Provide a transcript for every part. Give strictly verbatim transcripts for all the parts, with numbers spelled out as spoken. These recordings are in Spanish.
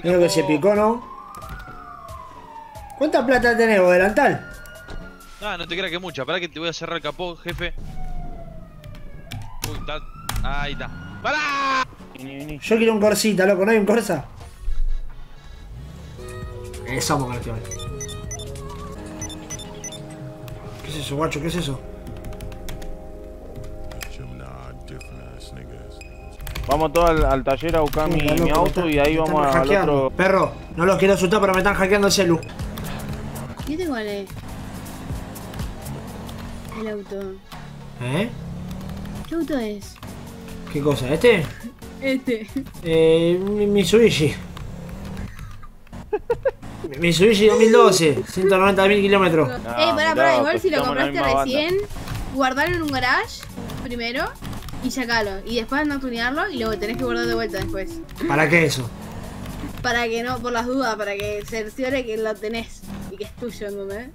Creo que se picó, ¿no? ¿Cuánta plata tenés vos, delantal? Ah, no te creas que mucha. Pará que te voy a cerrar el capó, jefe. Uy, está. Ahí está. ¡Pará! Vení, vení. Yo quiero un Corsita, loco, ¿no hay un Corsa? Eso vamos con el tío. ¿Qué es eso, guacho? ¿Qué es eso? Vamos todos al, al taller a buscar mi, Puta, mi loco, auto me y ahí están- me vamos están al hackeando. otro. Perro, no los quiero asustar, pero me están hackeando el celu. ¿Y este cuál es? El auto. ¿Eh? ¿Qué auto es? ¿Qué cosa? ¿Este? Este. Eh, mi Mitsubishi. Mi Mitsubishi dos mil doce, ciento noventa mil kilómetros. eh, pará, mirá, pará, igual si lo estamos en la compraste misma recién, guardalo en un garage primero y sacalo. Y después no tunearlo y luego tenés que guardar de vuelta después. ¿Para qué eso? Para que no, por las dudas, para que cerciore que lo tenés y que es tuyo, ¿entendés?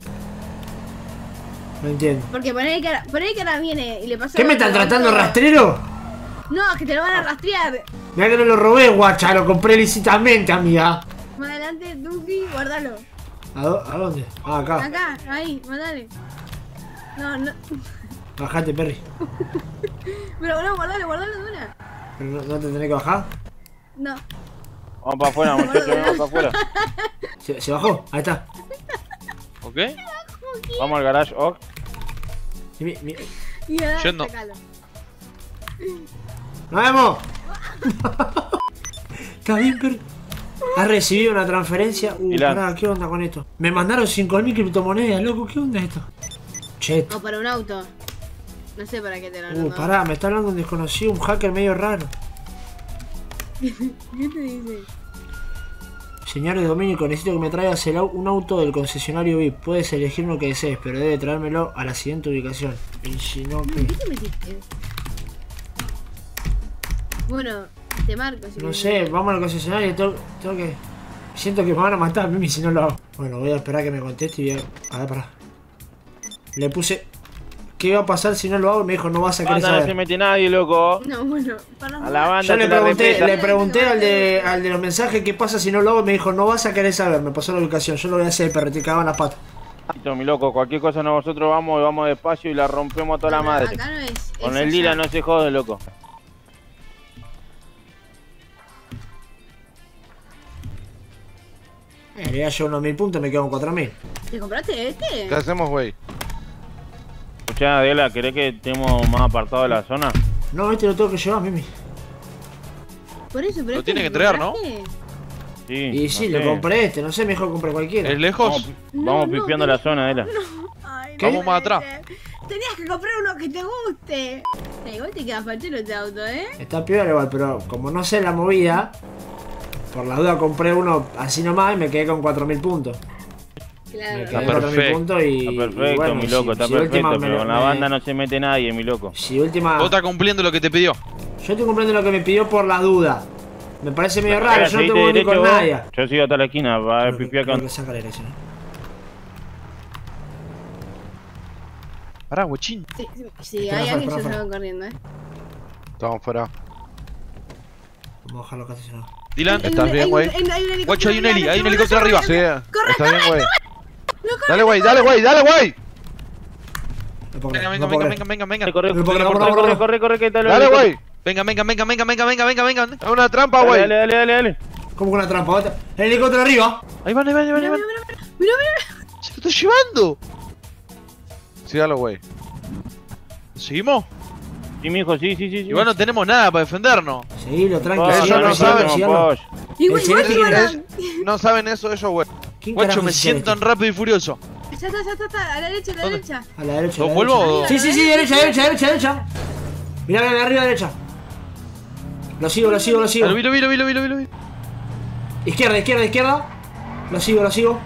No entiendo. Porque poner que, ahora- poner que ahora viene y le pasa. ¿Qué me están tratando, rastrero? No, que te lo van a rastrear. Mirá que no lo robé, guacha, lo compré lícitamente, amiga. Más adelante, Duki, guardalo. ¿A, do- a dónde? Ah, acá. Acá, ahí, mandale. No, no. Bajate, Perry. Pero no, guardalo, guardalo de una. ¿Pero no, no te tenés que bajar? No. Vamos para afuera, muchachos, vamos para afuera. ¿Se, se bajó? Ahí está. ¿Ok? Vamos al garage, oh. Y mi- mi- Y ahora, Yendo. sacalo. ¡Nos vemos! Está bien, Perry. ¿Has recibido una transferencia? Uh, Milán. pará, ¿qué onda con esto? Me mandaron cinco mil criptomonedas, loco, ¿qué onda esto? Chet. O para un auto. No sé para qué te lo Uh, mandó. pará, me está hablando un desconocido, un hacker medio raro. ¿Qué te dice? Señor de Domínico, necesito que me traigas el au- un auto del concesionario V I P. Puedes elegir uno que desees, pero debe traérmelo a la siguiente ubicación. Y si no, ¿Qué ¿qué? te metiste? Bueno, te marco. Si No querés. sé, vamos al concesionario. Tengo, tengo que. Siento que me van a matar a mí si no lo hago. Bueno, voy a esperar a que me conteste y voy a. A ver, pará. Le puse. ¿Qué va a pasar si no lo hago? Y me dijo, no vas a querer Banda, no se saber. mete nadie, loco. No, bueno, para A la banda Yo le te la pregunté, respeta. le pregunté al de, al de los mensajes qué pasa si no lo hago y me dijo, no vas a querer saber. Me pasó la ubicación, yo lo voy a hacer, pero te cagaban las patas. Listo, mi loco, cualquier cosa nosotros vamos y vamos despacio y la rompemos a toda la madre. Acá no es. Con es el Dila allá. no se jode, loco. Eh, le voy a llevar unos mil puntos y me quedo con cuatro mil. ¿Te compraste este? ¿Qué hacemos, güey? Escuchá, Diela, ¿querés que estemos más apartados de la zona? No, este lo tengo que llevar, Mimi. Por eso, pero Lo este tiene lo que entregar, ¿no? compraste. Sí. Y sí, no le sé. compré este, no sé, mejor compré cualquiera. ¿Es lejos? Vamos, No, vamos no, pipiando no. la zona, Diela. Ay, ¿Qué? no Vamos más puede atrás. ser. Tenías que comprar uno que te guste. Eh, igual te queda fachero este auto, ¿eh? Está peor igual, pero como no sé la movida, por la duda compré uno así nomás y me quedé con cuatro mil puntos. Me Claro. quedé Está con cuatro mil perfecto. puntos y. Está perfecto, y bueno, mi si- loco, está si última perfecto, me pero lo- con la me- banda no se mete nadie, mi loco. Si última. Vos estás cumpliendo lo que te pidió. Yo estoy cumpliendo lo que me pidió por la duda. Me parece medio raro, Ahora, yo no seguite tengo ni derecho con vos. nadie. Yo sigo hasta la esquina, va a Creo que- pipiar creo con... que saca la dirección. ¿eh? Pará, guachín. Sí, sí, sí, Espera, hay espera, alguien que espera. se salgo corriendo, ¿eh? Estamos fuera. Vamos a dejarlo acá estacionado. Dylan, Hay ¿Estás un- bien, hay un- güey? hay un- hay un guacho, hay un heli, hay un helicóptero helicóptero arriba. Sí, Corre, está bien, güey. No, corre, Dale, güey, corre, dale, güey, dale, güey. No puedo Venga, creer, venga, no puedo venga, creer. venga, venga, venga. Corre, No corre, puedo creer, corre, no puedo corre, creer. corre, corre, que está lo Dale, helicóptero. güey. Venga, venga, venga, venga, venga, venga, venga, venga. Es una trampa, Dale, güey. dale, dale, dale, dale. ¿Cómo con una trampa? Otra- El helicóptero arriba. Ahí van, ahí van, ahí van, ahí Mira, van. mira, mira, mira, mira. Se lo está llevando. Sí, dale, güey. ¿Seguimos? Sí, mijo, sí, sí, sí. sí. Igual no tenemos nada para defendernos. Seguilo, tranquilo. Pollo, Ellos no sigalo, saben, sigalo, tenemos sigalo. pollo. Igual, El igual, siguiente igual. quién Es- no saben eso ellos, güey. ¿Quién Guacho, carajo me es siento en este? rápido y furioso. Ya está, ya está, está, a la derecha, a la ¿Dónde? derecha. A la derecha. a ¿Lo la vuelvo derecha. o...? Sí, sí, sí, derecha, derecha, derecha, derecha. Mirá, mirá, arriba, derecha. Lo sigo, lo sigo, lo sigo. Lo vi, lo vi, lo vi, lo vi, lo vi, lo vi. Izquierda, izquierda, izquierda. Lo sigo, lo sigo.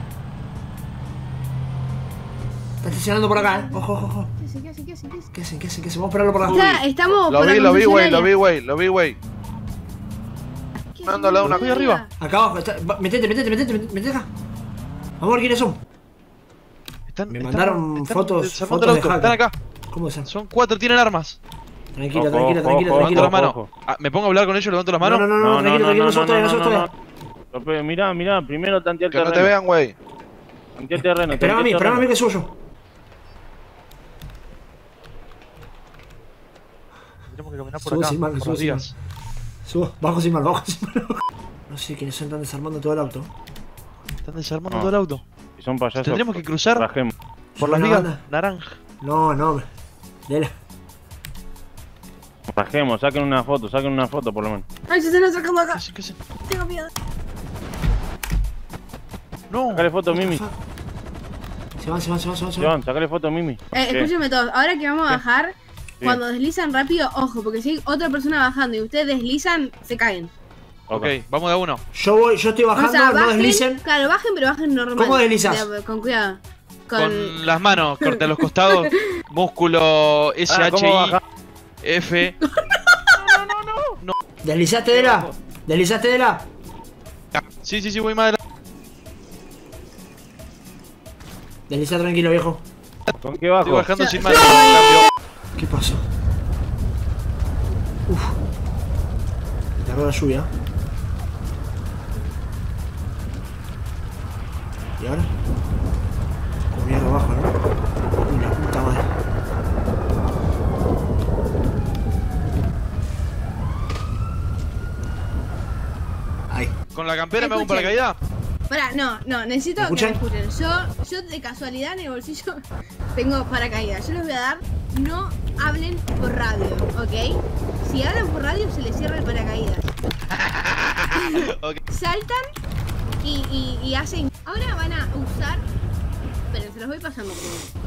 Está estacionando por acá, eh. Ojo, ojo, ojo. ¿Qué hace, qué hace, qué hace, qué hace? ¿Qué hacen, qué hacen, qué hacen? Vamos a esperarlo por la Está, estamos Lo por la vi, lo vi, güey, lo vi, concesionaria. güey, lo vi, güey. ¿Qué Mando al lado una- hace? Voy arriba. Acá abajo, está, va, metete, metete, metete, metete, metete acá. Vamos a ver quiénes son. Están, Me están- mandaron están fotos- desarmando fotos el de auto. hacker. Están acá. ¿Cómo es? Son cuatro, tienen armas. Tranquilo, Ojo, tranquilo, ojo, tranquilo, ojo, Levanto tranquilo. la mano. ojo. Ah, ¿me pongo a hablar con ellos? ¿Levanto las No, manos? no, no, no, tranquilo, tranquilo, nosotros todavía, nosotros todavía. Mirá, mirá, primero tantea el Que terreno. no te vean, güey. Tantea el terreno. Esperame a mí, esperame a mí que subo yo. Tenemos que caminar por Subo acá, sin mal, por subo las sin mal. vías. Subo, bajo sin mal, bajo sin mal. No sé quiénes son, están desarmando todo el auto. Están desarmando No. todo el auto. Si son payasos. Tendríamos que cruzar Rajemos. por las Una vías banda. naranja. No, no, Lela. Rajemos, saquen una foto, saquen una foto por lo menos. Ay, se están acercando ¿Qué acá. hacen? ¿Qué hacen? Tengo miedo. No. Sacale foto, Mimi. Se van, se van, se van, se van. Se van. León, sacale foto, Mimi. Eh, ¿Qué? escúchenme todos. Ahora que vamos a bajar, Sí. cuando deslizan rápido, ojo, porque si hay otra persona bajando y ustedes deslizan, se caen. Ok, vamos de a uno. Yo voy, yo estoy bajando, o sea, no bajen, deslicen. claro, bajen, pero bajen normal. ¿Cómo deslizas? De- con cuidado. Con... Con las manos, corte a los costados. Músculo S Ah, H ¿cómo I baja? F. ¿Deslizaste de la? ¿Deslizaste de la? Sí, sí, sí, voy más adelante. Desliza tranquilo, viejo. ¿Con qué bajo? Estoy bajando Ya- sin manos. Cambio. ¿Qué pasó? Uf. Me tardó la lluvia. ¿Y ahora? Con mierda abajo, ¿no? Uy, la puta madre. Ahí. Con la campera me hago un Escuchen. paracaídas. Pará, no, no, necesito ¿Me que me escuchan? escuchen. Yo, yo de casualidad en el bolsillo tengo paracaídas. Yo les voy a dar, no hablen por radio, ¿ok? Si hablan por radio se les cierra el paracaídas. Ok. Saltan y, y, y hacen... Ahora van a usar... Esperen, se los voy pasando primero.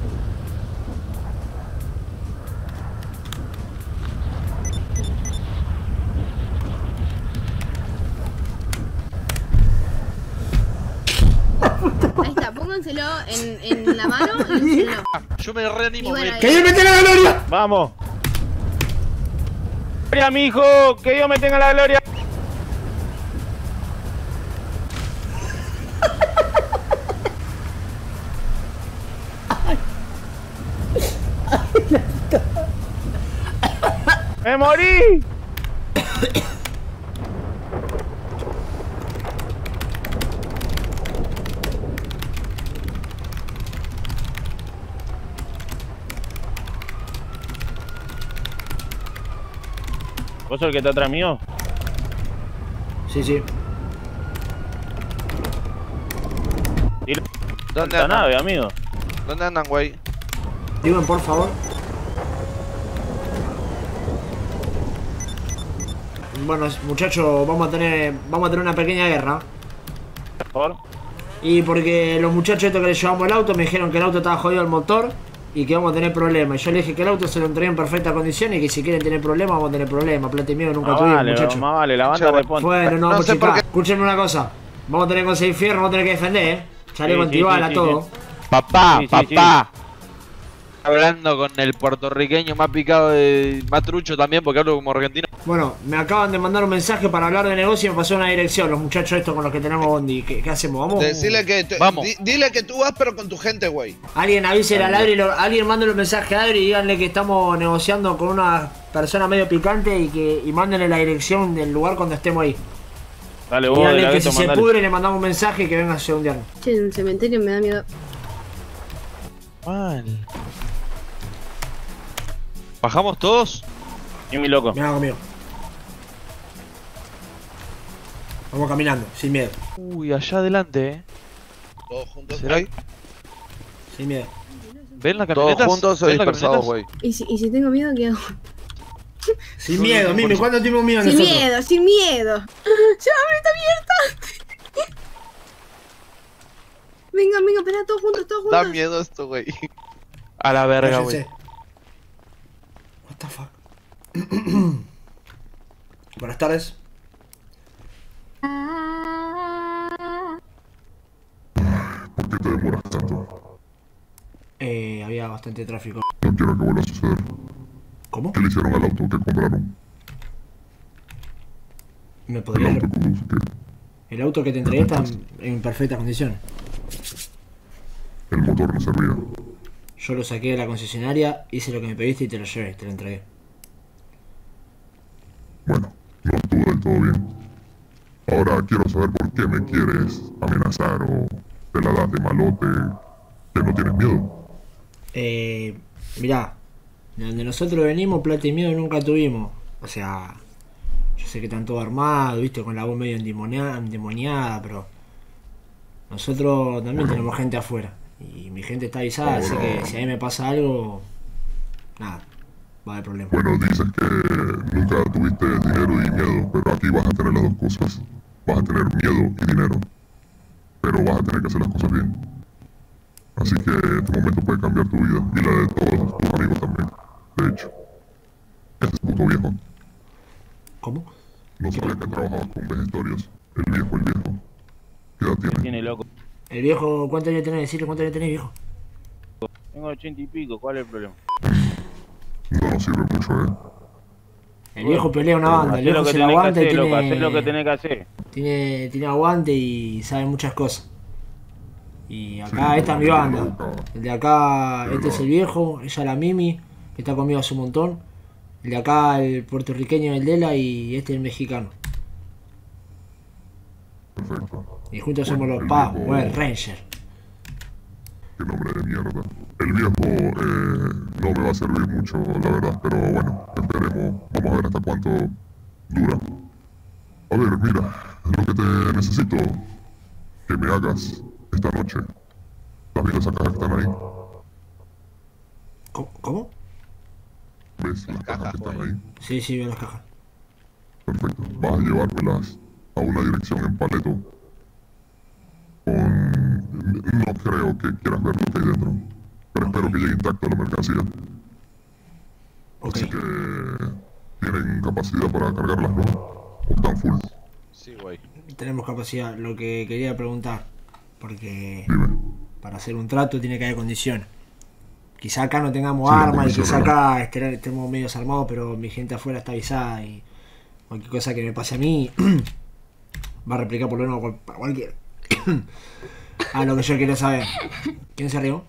Ahí está, pónganselo en, en la mano y úsenlo. Yo me reanimo, Y bueno, güey. ¡Que Dios me tenga la gloria! Vamos. Gloria, mi hijo, que Dios me tenga la gloria. ¡Me morí! ¿Vos sos el que está atrás mío? Sí, sí. Tira ¿Dónde la andan? nave, amigo. ¿Dónde andan, güey? Digan, por favor. Bueno, muchachos, vamos a tener vamos a tener una pequeña guerra. Por favor. Y porque los muchachos estos que les llevamos el auto me dijeron que el auto estaba jodido el motor y que vamos a tener problemas. Yo les dije que el auto se lo entregué en perfectas condiciones y que si quieren tener problemas vamos a tener problemas. Plata y miedo nunca Más tuvimos, vale, muchachos. más vale, la banda Che, responde. Bueno, no, No pues sé chica, por qué- escúchenme una cosa. Vamos a tener que conseguir fierro, vamos a tener que defender, eh. Chaleco Sí, sí, antibala, sí, sí, todo. sí. Papá, Sí, sí, papá. Hablando con el puertorriqueño más picado de más trucho también, porque hablo como argentino. Bueno, me acaban de mandar un mensaje para hablar de negocio y me pasó una dirección, los muchachos estos con los que tenemos bondi. ¿Qué, qué hacemos? ¿Vamos? Decirle que te- Vamos. di- dile que tú vas, pero con tu gente, güey. Alguien avise a Adri, lo- alguien mándale un mensaje a Adri y díganle que estamos negociando con una persona medio picante y que y mándenle la dirección del lugar cuando estemos ahí. Dale Y vos, de díganle la que gueto, si se mandale. pudre le mandamos un mensaje y que venga a segundearnos. Che, en el cementerio me da miedo. Mal. ¿Bajamos todos? Y mi loco. Mira conmigo. Vamos caminando, sin miedo, Uy, allá adelante, eh. Todos juntos, ¿Será? güey. sin miedo. ¿Ven las Todos camionetas? juntos o ¿Ven las dispersados, camionetas? güey. ¿Y si, y si tengo miedo, qué hago? Sin No, miedo, no, Mimi, por- ¿cuándo tuvimos miedo Sin nosotros? miedo, sin miedo. ¡Llámame, está abierta! Venga, venga, espera, todos juntos, todos Da juntos. miedo esto, güey. A la verga, güey. Cállense. What the fuck. Buenas tardes. ¿Por qué te demoras tanto? Eh, había bastante tráfico. No quiero que vuelva a suceder. ¿Cómo? ¿Qué le hicieron al auto que compraron? ¿Me El podrías... auto conduce que El auto que te entregué está en, en perfectas condiciones. el motor no servía. Yo lo saqué de la concesionaria, hice lo que me pediste y te lo llevé, te lo entregué. Bueno, no estuvo del todo bien. Ahora quiero saber por qué me quieres amenazar o te la das de malote, que no tienes miedo. Eh, mirá, de donde nosotros venimos, plata y miedo nunca tuvimos. O sea, yo sé que están todos armados, viste, con la voz medio endemoniada, endemoniada, pero nosotros también tenemos gente afuera. Y mi gente está avisada, así que si a mí me pasa algo, nada, va a haber problema. Bueno, dices que nunca tuviste dinero y miedo, pero aquí vas a tener las dos cosas. Vas a tener miedo y dinero, pero vas a tener que hacer las cosas bien. Así que este momento puede cambiar tu vida y la de todos tus amigos también. De hecho, este es puto viejo. ¿Cómo? No sabía que trabajabas con vegetarios. El viejo, el viejo. ¿Qué edad tiene? Tiene loco. El viejo, ¿cuántos años tenés? Decirle cuántos años tenés, viejo. Tengo ochenta y pico, ¿cuál es el problema? No nos sirve mucho, eh. El viejo pelea una banda, el Hacé lo viejo que se la tenés que aguanta y hacer, loco, hacé tiene, lo que tenés que hacer. tiene, tiene aguante y sabe muchas cosas. Y acá Sí, esta es mi yo banda. lo buscaba. El de acá, Pero este no. es el viejo, ella la Mimi, que está conmigo hace un montón. El de acá, el puertorriqueño, el Dela, y este el mexicano. Perfecto. Y juntos somos los El Power viejo- Ranger. Qué nombre de mierda. El viejo eh, no me va a servir mucho, la verdad, pero bueno, esperemos. Vamos a ver hasta cuánto dura. A ver, mira, lo que te necesito que me hagas esta noche. ¿Estás viendo esas cajas que están ahí? ¿Cómo? ¿Cómo? ¿Ves las cajas que están ahí? Sí, sí, veo las cajas. Perfecto. Vas a llevármelas a una dirección en Paleto. Con... No creo que quieras ver lo que hay dentro, pero espero que llegue intacta la mercancía. Ok. Así que... ¿Tienen capacidad para cargarlas, no? ¿O están full? Sí, güey. Tenemos capacidad. Lo que quería preguntar, porque Dime. para hacer un trato tiene que haber condiciones. Quizá acá no tengamos Sí, las armas y quizá condiciones. acá este- estemos medio armados, pero mi gente afuera está avisada y cualquier cosa que me pase a mí va a replicar por lo menos cual- para cualquiera. A lo que yo quiero saber. ¿Quién se rió?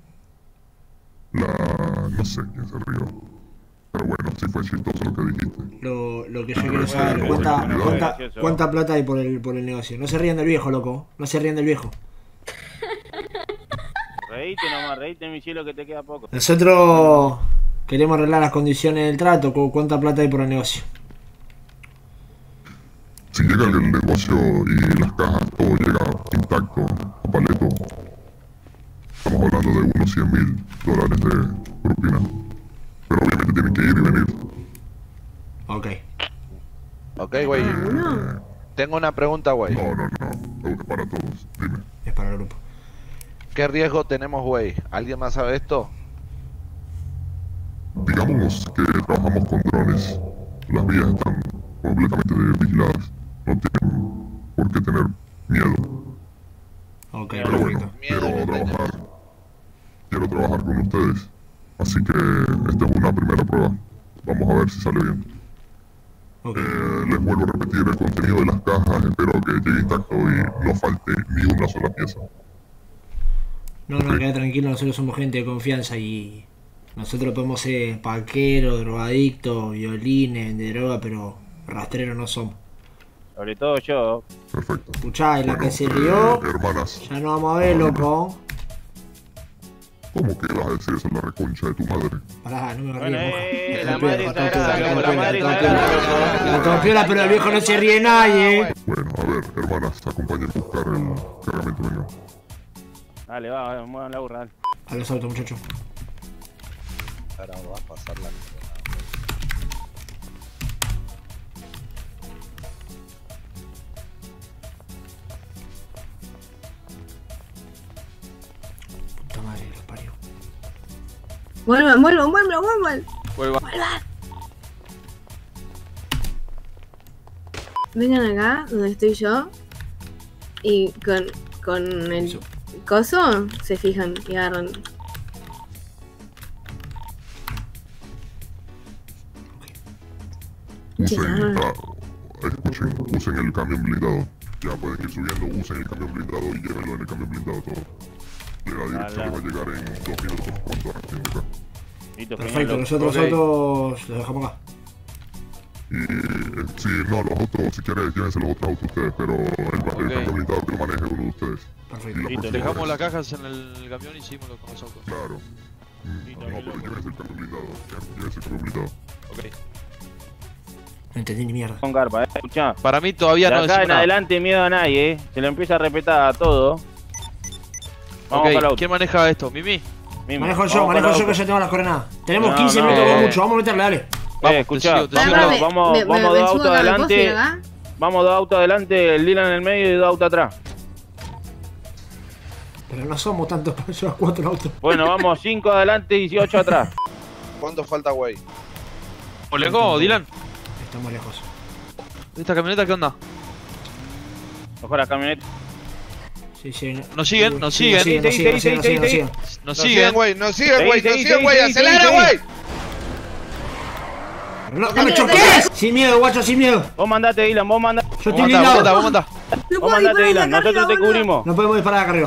La... no sé quién se rió. Pero bueno, sí fue chistoso lo que dijiste. Lo, lo que yo Ah, quiero sí, saber. sí, ¿Cuánta, sí, sí, cuánta, gracioso. cuánta plata hay por el, por el negocio? No se rían del viejo, loco. No se rían del viejo. Reíte nomás, reíte mi cielo que te queda poco. Nosotros queremos arreglar las condiciones del trato. ¿Cu- ¿Cuánta plata hay por el negocio? Si llega el negocio y las cajas, todo llega intacto a Paleto, estamos hablando de unos cien mil dólares de propina. Pero obviamente tienen que ir y venir. Ok. Ok, güey. Eh, Tengo una pregunta, güey. no, no, no. Es para todos. Dime. Es para el grupo. ¿Qué riesgo tenemos, güey? ¿Alguien más sabe esto? Digamos que trabajamos con drones. Las vías están completamente vigiladas. No tienen por qué tener miedo. Ok, Pero bueno, perfecto. Miedo quiero no trabajar. Quiero trabajar con ustedes. Así que esta es una primera prueba. Vamos a ver si sale bien. Ok. Eh, les vuelvo a repetir el contenido de las cajas. Espero que llegue intacto y no falte ni una sola pieza. No, no, queda tranquilo, nosotros somos gente de confianza y nosotros podemos ser paqueros, drogadictos, violines, de droga, pero rastreros no somos. Sobre todo yo. Perfecto. Escuchá, y la Bueno, que se eh, rió, hermanas, ya no vamos a ver, loco. ¿cómo que vas a decir eso en la reconcha de tu madre? Pará, no me Bueno, río, eh, moja. la madre Está sagrada, piola, loco, está la madre piola, sagrada, está loco. piola. Está piola, pero el viejo no se ríe nadie. Bueno, a ver, hermanas, acompáñenme a buscar el cargamento mío. Dale, va, va, muevan la burra, dale. A los autos, muchachos. Ahora va a pasar la Puta madre, los parió. Vuelvan, vuelvan, vuelvan, vuelvan. Vuelva. Vengan acá, donde estoy yo. Y con, con el Eso. coso se fijan y agarran. Usen, Ya. ah, escuchen, usen el camión blindado. Ya pueden ir subiendo, usen el camión blindado y llévenlo en el camión blindado todo. La dirección va a llegar en dos minutos cuando arranquen acá. Listo, genial, Perfecto, loco. nosotros Ok. autos los dejamos acá. Y eh, sí, no, los autos, si querés, llévense los otros autos ustedes, pero el, el Ok. carro blindado que lo maneje uno de ustedes. Perfecto. Y la Listo, próxima Dejamos vez- las cajas en el camión y seguimos con los autos. Claro. Mm, Listo, no, pero listo. llévense el carro blindado. Llévense el carro blindado. Ok. No entendí ni mierda. Con garpa, eh. Escuchá. Para mí todavía De no acá decimos en nada. adelante miedo a nadie, eh. Se lo empieza a respetar a todo. Vamos Ok, para el auto. ¿quién maneja esto? ¿Mimi? Mimi, Manejo vamos yo, para manejo el yo auto. que ya tengo las coordenadas. Tenemos No, quince no, minutos como eh. mucho, vamos a meterle, dale. Vamos, Eh, te escuchá, sigo, te vamos, sigo. Pará, vamos, me- me- vamos me dos subo autos acá, ¿me puedo subir adelante. acá? Vamos dos autos adelante, el Dylan en el medio y dos autos atrás. Pero no somos tantos para llevar cuatro autos. Bueno, vamos cinco adelante y ocho atrás. ¿Cuánto falta, güey? ¿O lejos, Dylan? Estamos lejos. ¿Esta camioneta qué onda? Ojo la camioneta. Sí, sí. Nos siguen, nos Sí, siguen. Nos siguen, nos siguen, nos siguen, nos siguen, nos siguen. Nos Nos siguen. siguen, güey, nos siguen, güey, Seguí, nos seguí, siguen, güey, seguí, acelera, seguí, güey. Pero no, no me choques. Sin miedo, guacho, sin miedo. Vos mandate, Dylan, vos mandate. Yo Vos estoy mandá, vos mandá, blindado. vos mandá. No Vos puedo mandate, disparar Dylan, de acá nosotros te arriba, boludo. cubrimos. No podemos disparar acá arriba.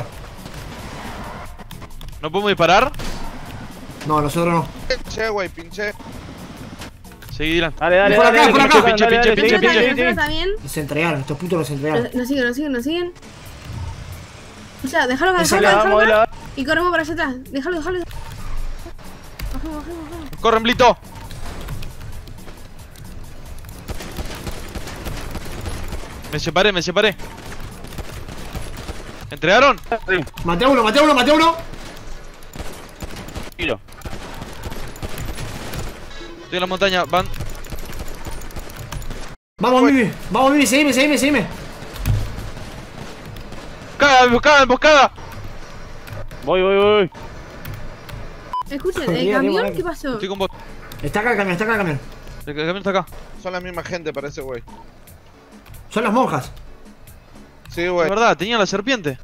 ¿No podemos disparar? No, nosotros no. Pinché, güey, pinché. Seguí, Dylan. Dale, dale, Por dale, acá, dale, por que acá. chocan, Pinche, dale, dale, pinche, seguí, pinche, seguí, ¿Nosotros seguí. también? Se entregaron, estos putos los entregaron. Nos, nos siguen, nos siguen, nos siguen. O sea, déjalo acá, Esa déjalo La acá, vamos, déjalo la- acá. Y corremos para allá atrás. Déjalo, déjalo. Bajemos, bajemos, bajemos. Corren, Blito. Me separé, me separé. ¿Entregaron? Sí, Maté a uno, maté a uno, maté a uno. tiro. Estoy en la montaña, van. Vamos, Mimi. Vamos, Mimi, seguime, seguime, seguime. ¡Emboscada, emboscada, emboscada! Voy, voy, voy. Escuchen, Mira, ¿el qué camión bueno. qué pasó? Estoy con vos. Está acá el camión, está acá el camión. El camión está acá. Son la misma gente, parece, güey. Son las monjas. Sí, Es güey. verdad, tenía la serpiente.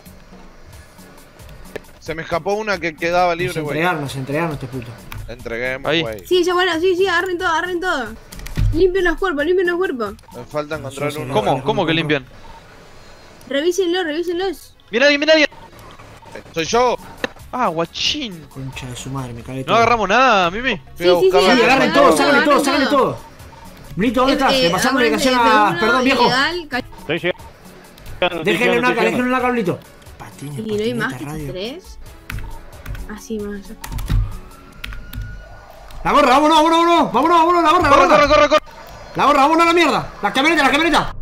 Se me escapó una que quedaba Nos libre, güey. entregaron, nos entregaron estos putos. Entreguemos, Ahí. güey. Sí, ya bueno, sí, sí, agarren todo, agarren todo. Limpien los cuerpos, limpien los cuerpos. Me falta encontrar Sí, sí, uno. no. ¿Cómo? ¿Cómo que limpian? Revísenlo, revísenlos. ¡Mira alguien, mira alguien! Soy yo. Ah, guachín. Concha de su madre, me cagué ¿No todo. agarramos nada, Mimi? Sí, Fui a sí, sí, buscar Sí, la- agarren agarren todo, todo, sácale todo, agarren sácale todo. todo. Brito, ¿dónde estás? Eh, Le pasamos la acuérdense, indicación a... F uno, Perdón, viejo. ilegal, ca- Estoy llegando. estoy Déjenle llegando, una acá, estoy déjenle llegando. una acá, Brito. Patines, Y no hay más que patineta, estos radio. tres. Así más. La gorra, vámonos, vámonos, vámonos. Vámonos, vámonos, la gorra, la ¡Corre, gorra. corre, corre, corre! La gorra, vámonos a la mierda. La camioneta, la camioneta.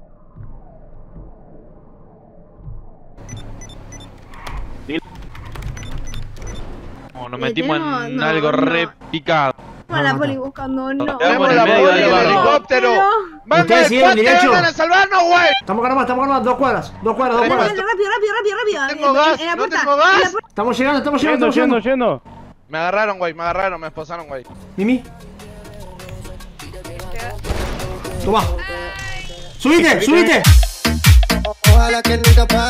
No, nos Eh, metimos tenemos- en no, algo no. re picado. A la no, poli no. buscando, no. Quedamos en la el medio poli del y el barrio. helicóptero. ¡Manda Ustedes el siguen poste, derecho. vengan a salvarnos, güey! Estamos armados, estamos armados. Dos cuadras, dos cuadras, dos Rápido, cuadras. rápido, rápido, rápido, rápido. No tengo En- gas, en la no puerta, tengo en la gas. puerta. Estamos llegando, estamos llegando, Yendo, estamos yendo, llegando. yendo. Me agarraron, güey, me agarraron, me esposaron, güey. Mimi. Toma. Subite, subite. Ojalá que nunca pare.